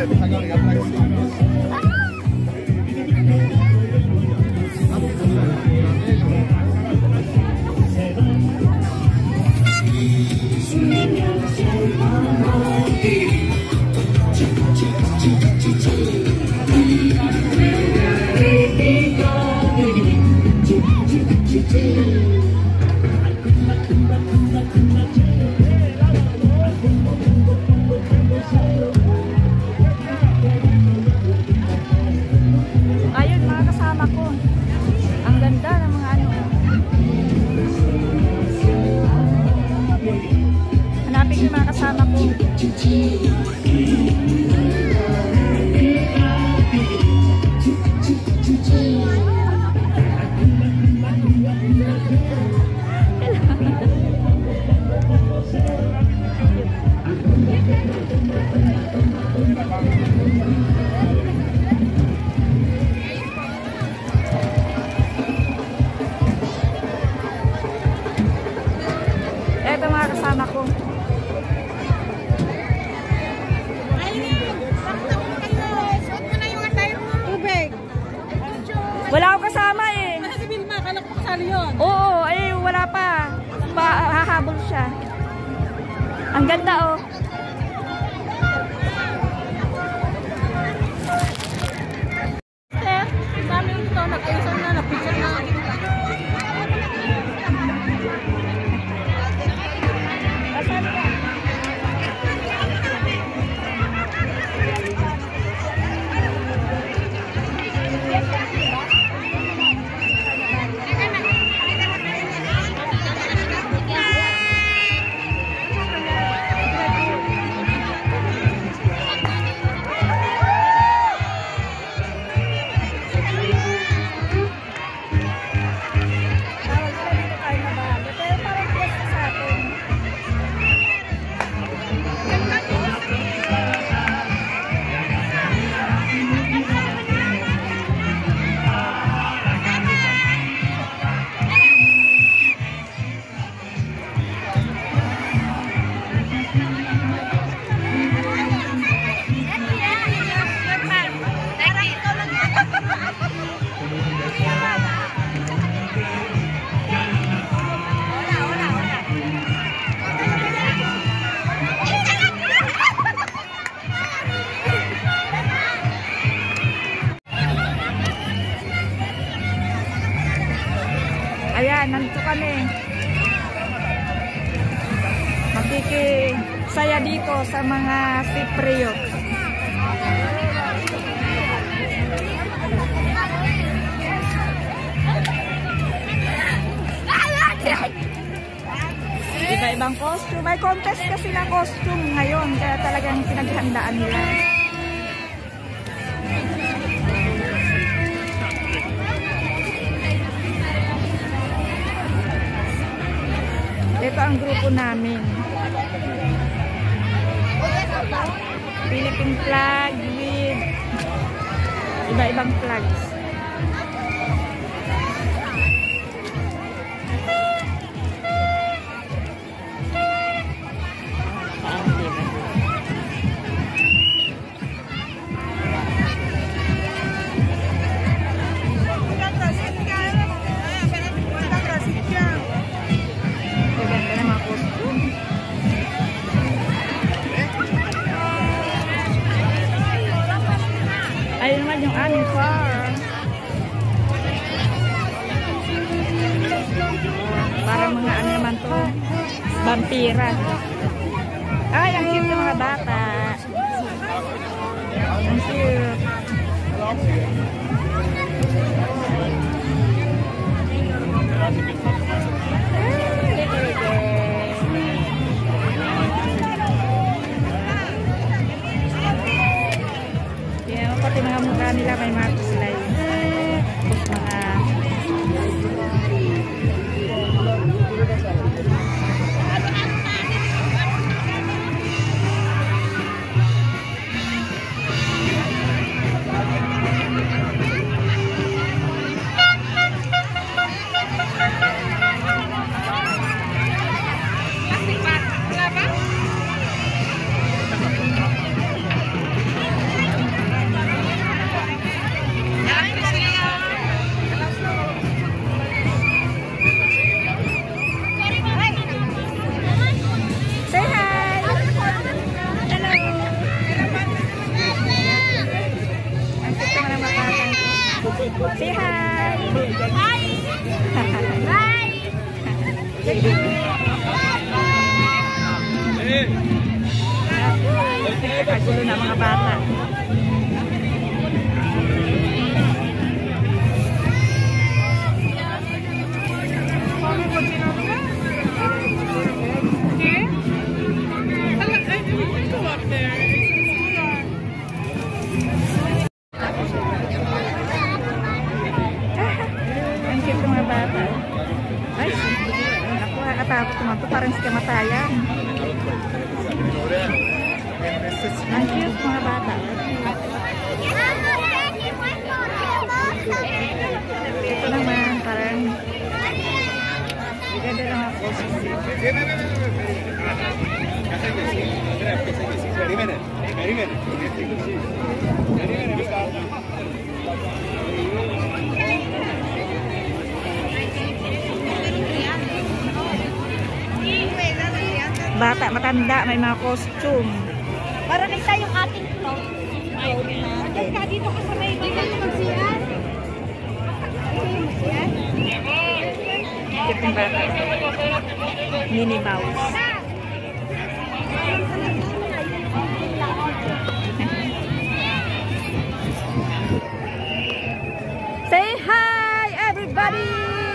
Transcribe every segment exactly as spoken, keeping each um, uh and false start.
Wala akong kasama eh. Nasa si Vilma, kala ko kasali yun. Oo, eh wala pa. Pa hahabol siya. Ang ganda oh. Eh, dami ito, nag-ayusan na, nag-picture na. Asan ka? Ayan, nandito kami. Makikisaya dito sa mga Cypriot. Iba-ibang costume. May contest kasi na costume ngayon. Kaya talagang pinaghandaan nila. Ito ang grupo namin. Philippine flag with iba-ibang flags. Ayun naman yung aming car. Parang mga ano naman to, vampira. Ay, ang cute ng mga bata. Ang cute. Pati mga mukha nila may mga slide. Tapos mga bata. Ang cute ng mga bata. Ay, ako nakakatakot naman ito. Parang si kamatayan. Ang cute mga bata. Ito naman, parang ganda lang ako. Bata, matanda, may mga costume. Para kita yung ating flow. Diyan ka dito ka sa may dito magsiyan. Kitong bata. Minnie Mouse. Say hi, everybody!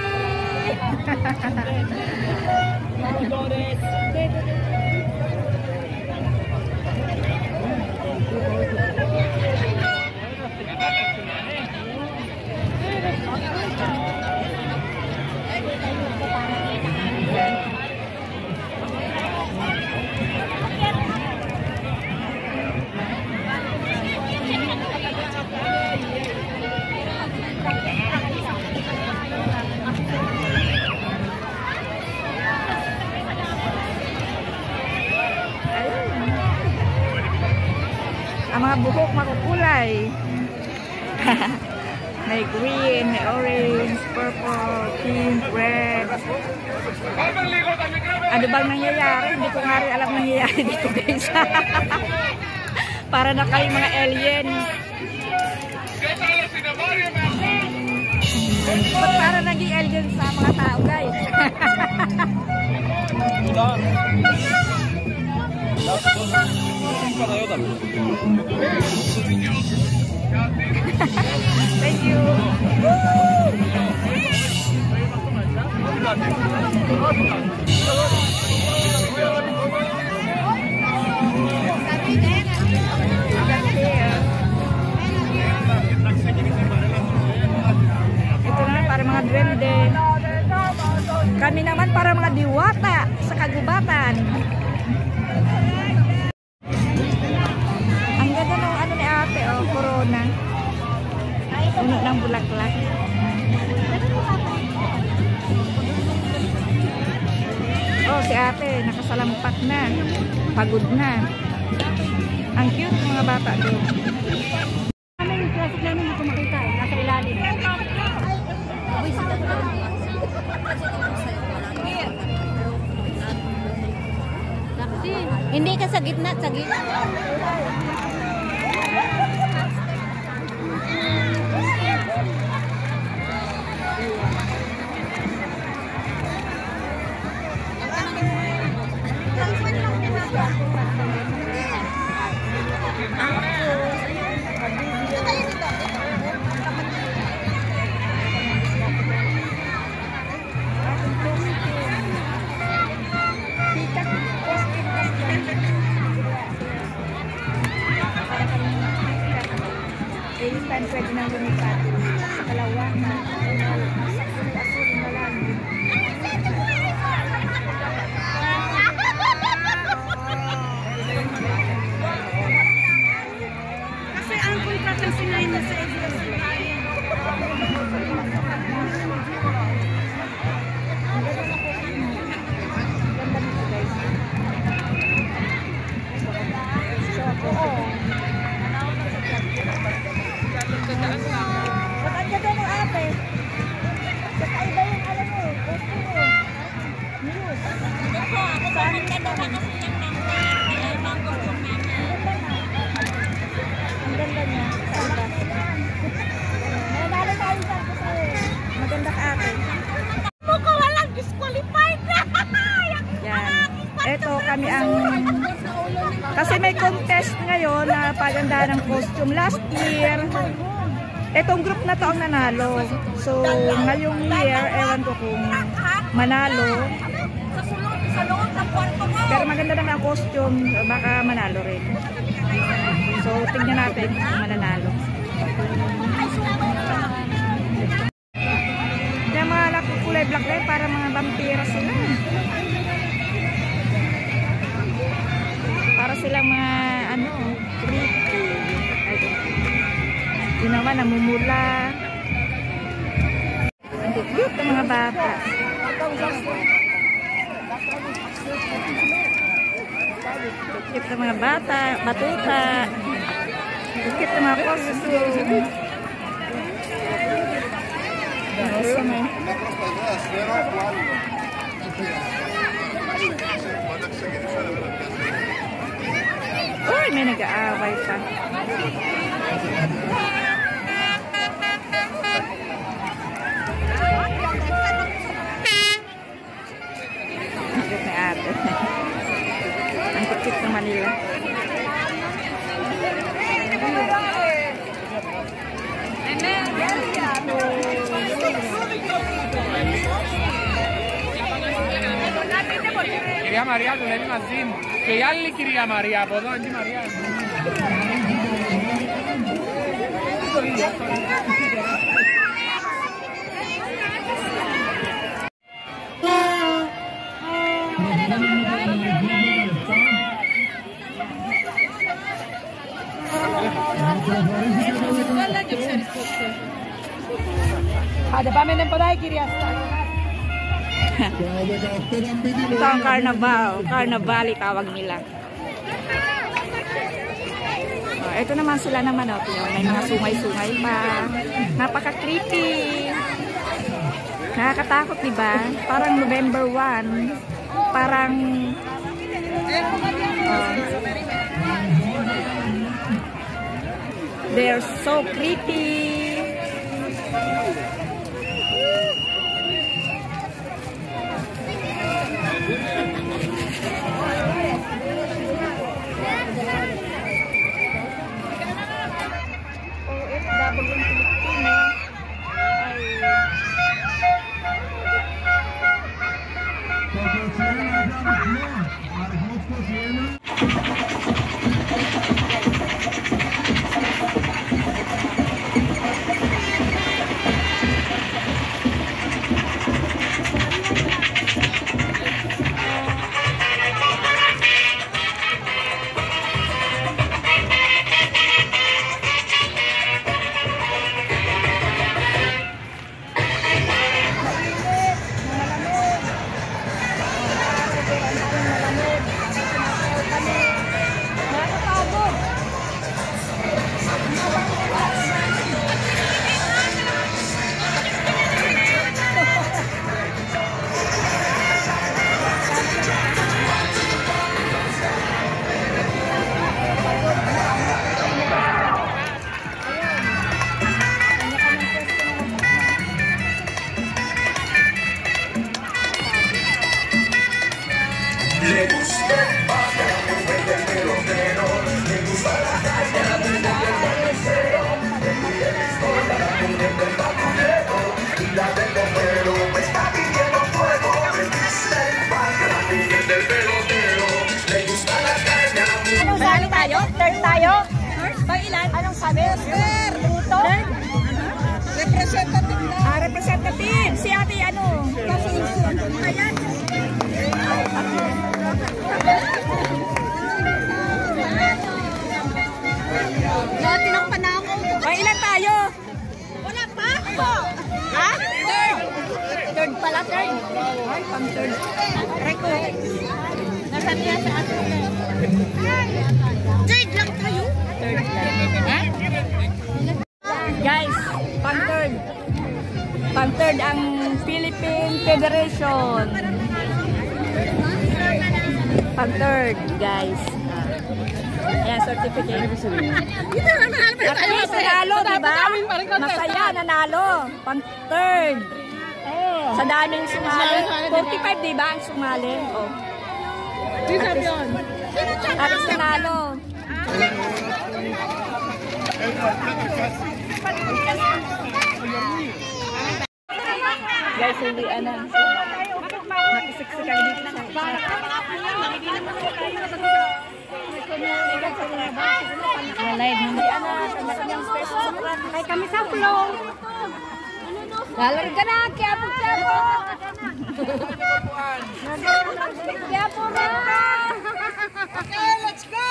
Ang mga buhok makukulay. May green, may orange, purple, pink, red. Ano bang nangyayari? Hindi ko nga rin alam nangyayari dito guys. Para na kayo mga alien. Ba't para naging alien sa mga tao guys? Thank you. Ito naman para mga duwende. Kami naman para mga diwata sa kagubatan. Ang ganda ng ano ni ate, oh, corona. Puno ng bulaklak. Oh, si ate, nakasalampak na. Pagod na. Ang cute ng mga bata doon. Ano yung traffic namin hindi ko makita eh. Nasa ilalim. Hindi ka sa gitna, sa gitna. Pwede nang lumipat sa kalawang na asul na lang. Kasi ang kulpa kasi ngayon na sa edad. Ang ganda niya. maganda ng costume last year. Etong group na to ang nanalo. So, ngayong year, ewan ko kung manalo. Pero maganda naman ang costume, baka manalo rin. So, tingnan natin kung mananalo. Kaya mga kulay black na para mga vampira sila. Para silang mga, ano, creepy. Yun naman, namumula. Ang cute ng mga bata. Cute ng mga bata, batuta. Cute ng mga costume. Awesome eh. Uy, may nag-aaway pa. Cute na ate. Ang cute naman nila. Κυρία Μαρία, του λέει μαζί μου. Και η άλλη κυρία Μαρία από εδώ, είναι η Μαρία. Ada pa men po dai κυρία. Ito ang carnival. Carnival tawag nila. Oh, ito naman sila naman. Oh, may mga sungay-sungay pa. Napaka-creepy. Nakakatakot, diba? Parang November first. Parang oh, they're so creepy. Third tayo? Pang ilan? Anong sabi? Third. Puto? Representative na. Ah, representative. Si ate ano? Ayan. Dati ng panakaw. Pang ilan tayo? Wala pa. Ha? Third. Third pala, third. Ay, pang third. Reko. Nasaan niya sa atin? Third lang tayo? Third lang. Ha? Guys, pang third. Pang third ang Philippine Federation. Pang third, guys. Ayan, certificate. At least nanalo, diba? Masaya, nanalo. Pang third. Sa daming sumali. forty-five, diba ang sumali? Oh. At least nanalo. Guys, hindi ano. Nakisiksikan dito sa live. Hindi ano. Ay kami sa flow. Lalar ka na, kiapo kiapo. Kiapo na. Okay, let's go.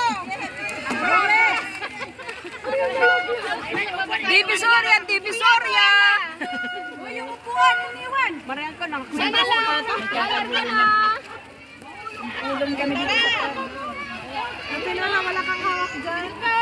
Divisoria, Divisoria. Uy, yung upuan, iniwan. Marihan ko lang. Sana lang. Ulong kami dito. Kapila na, wala kang hawak dyan.